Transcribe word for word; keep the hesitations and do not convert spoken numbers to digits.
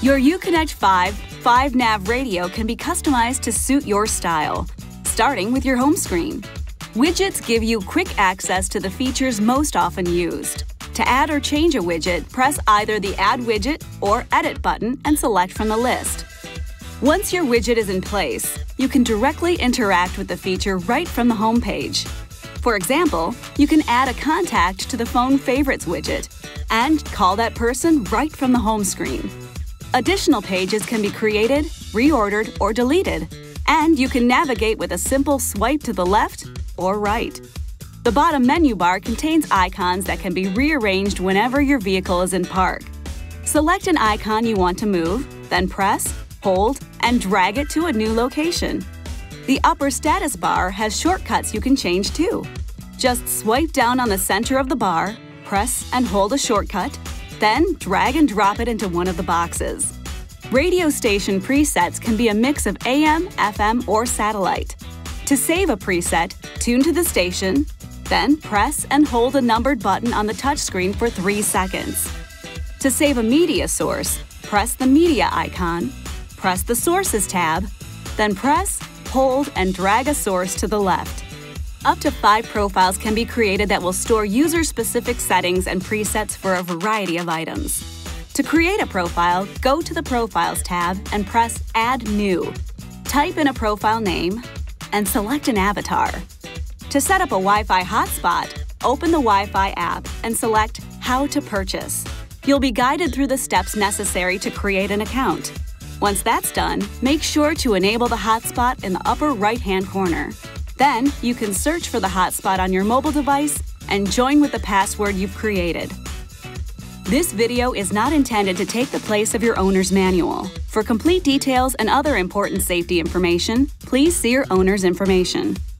Your Uconnect five five nav radio can be customized to suit your style, starting with your home screen. Widgets give you quick access to the features most often used. To add or change a widget, press either the Add Widget or Edit button and select from the list. Once your widget is in place, you can directly interact with the feature right from the home page. For example, you can add a contact to the Phone Favorites widget and call that person right from the home screen. Additional pages can be created, reordered, or deleted, and you can navigate with a simple swipe to the left or right. The bottom menu bar contains icons that can be rearranged whenever your vehicle is in park. Select an icon you want to move, then press, hold, and drag it to a new location. The upper status bar has shortcuts you can change too. Just swipe down on the center of the bar, press and hold a shortcut, then drag and drop it into one of the boxes. Radio station presets can be a mix of A M, F M, or satellite. To save a preset, tune to the station, then press and hold a numbered button on the touchscreen for three seconds. To save a media source, press the media icon, press the Sources tab, then press, hold, and drag a source to the left. Up to five profiles can be created that will store user-specific settings and presets for a variety of items. To create a profile, go to the Profiles tab and press Add New. Type in a profile name and select an avatar. To set up a Wi-Fi hotspot, open the Wi-Fi app and select How to Purchase. You'll be guided through the steps necessary to create an account. Once that's done, make sure to enable the hotspot in the upper right-hand corner. Then, you can search for the hotspot on your mobile device and join with the password you've created. This video is not intended to take the place of your owner's manual. For complete details and other important safety information, please see your owner's information.